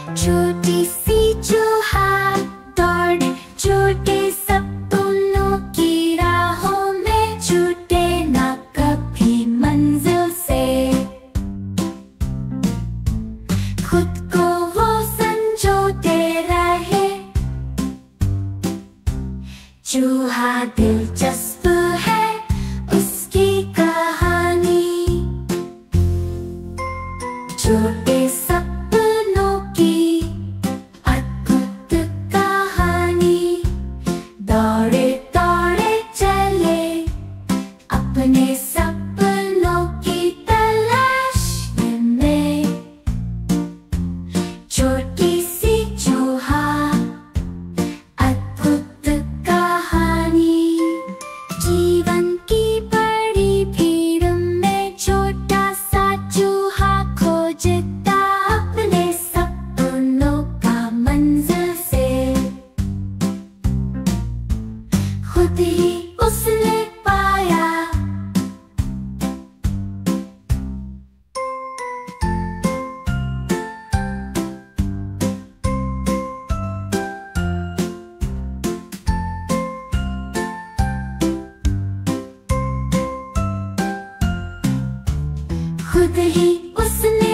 छोटी सी चूहा दौड़े छोटे सपनों की राहों में, छूटे ना कभी मंजिल से। खुद को वो संजोते रहे, चूहा दिलचस्प है उसकी कहानी। छोटे सपनों की अद्भुत कहानी, दौड़े दौड़े चले अपने सपनों की तलाश में। छोटी सी चूहा अद्भुत कहानी। जीवन की बड़ी भीड़ में छोटा सा चूहा खोजता अपने सपनों का मंजिल से। खुद ही उसने पाया खुद ही उसने